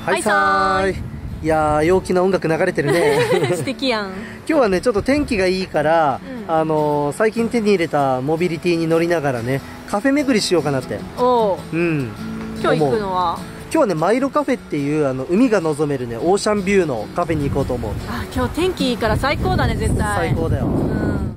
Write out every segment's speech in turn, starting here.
はいさーい。いやー、陽気な音楽流れてるね。 素敵やん。 今日はね、ちょっと天気がいいから、最近手に入れたモビリティに乗りながらね、カフェ巡りしようかなって。 おう。 うん。 今日行くのは今日はね、マイロカフェっていう、海が望めるね、オーシャンビューのカフェに行こうと思う。 あ、今日天気いいから最高だね、絶対。 最高だよ。 うん。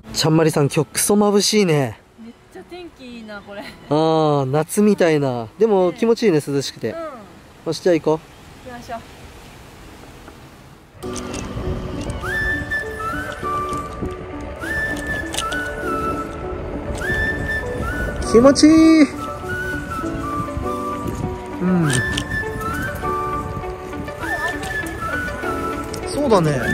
ちゃんまりさん、今日クソ眩しいね。 めっちゃ天気いいな、これ。 ああ、夏みたいな。でも気持ちいいね、涼しくて。 うん。 よし、じゃあ行こう。 行きましょう。 気持ちいい。うん。そうだね。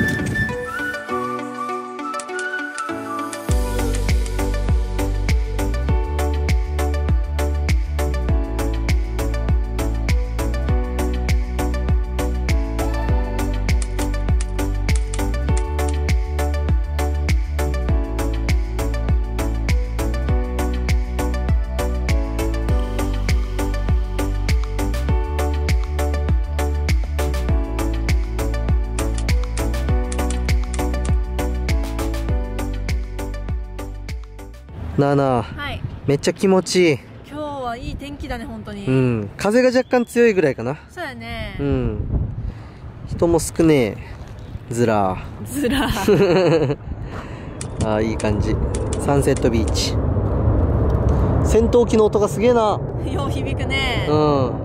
なあなあ、 はい。 めっちゃ気持ちいい。 今日はいい天気だね、本当に。 うん、風が若干強いぐらいかな。 そうやね。 うん。人も少ねえ。ずらずら。 ー。ああ、いい感じ。サンセットビーチ。戦闘機の音がすげえな。 よう響くね。 うん。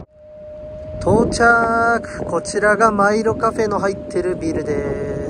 到着。こちらがマイロカフェの入ってるビルです。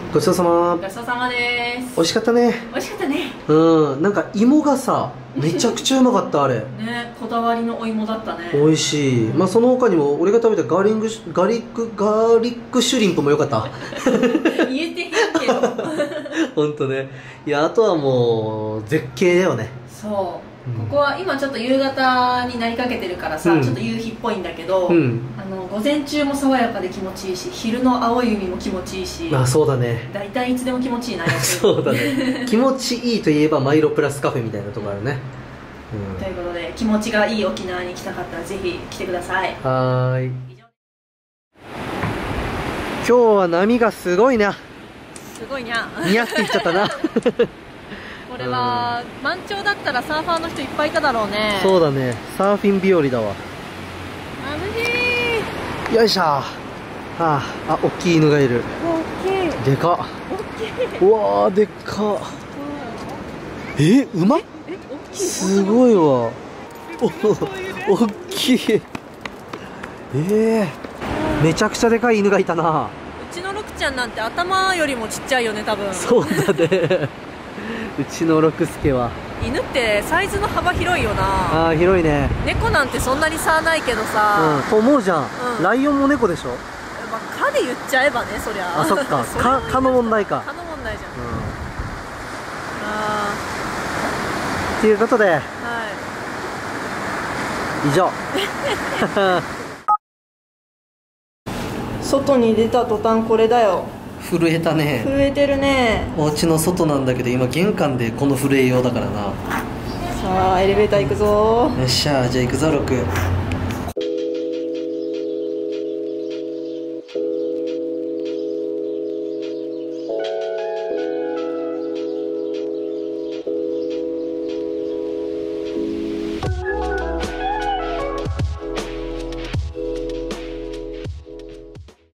ごちそうさま。 ごちそうさまです。 美味しかったね。 美味しかったね。 うん、なんか芋がさめちゃくちゃうまかったあれ。 ね、こだわりのお芋だったね。 美味しい。まあその他にも俺が食べたガーリックシュリンプも良かった言えてへんけどほんとね。いや、あとはもう絶景だよね。 そう、ここは今ちょっと夕方になりかけてるからさ、ちょっと夕日っぽいんだけど、午前中も爽やかで気持ちいいし、昼の青い海も気持ちいいし。 あ、そうだね。 大体いつでも気持ちいいなそうだね気持ちいいといえばマイロプラスカフェみたいなところあるね。 ということで、気持ちがいい沖縄に来たかったらぜひ来てください。 はーい。今日は波がすごいな。 すごいにゃにゃって言っちゃったなこれは満潮だったらサーファーの人いっぱいいただろうね。 そうだね、サーフィン日和だわ。 眩しい。 よいしょ。あ、大きい犬がいる。 大きい。 でかっ。 大きい。 うわー、でっかっ。馬？すごいわ。大きい。めちゃくちゃでかい犬がいたな。 うちのロクちゃんなんて頭よりもちっちゃいよね、多分。 そうだねうちのロクスケは。 犬ってサイズの幅広いよな。 ああ、広いね。 猫なんてそんなに差ないけどさ、 と思うじゃん。ライオンも猫でしょ。 まあ、蚊で言っちゃえばね、そりゃ。 あ、そっか蚊の問題か。 蚊の問題じゃん。 っていうことで、以上外に出た途端これだよ。 震えたね。 震えてるね。 お家の外なんだけど今玄関でこの震えようだからな。 さあエレベーター行くぞ。 よっしゃ、じゃあ行くぞ。6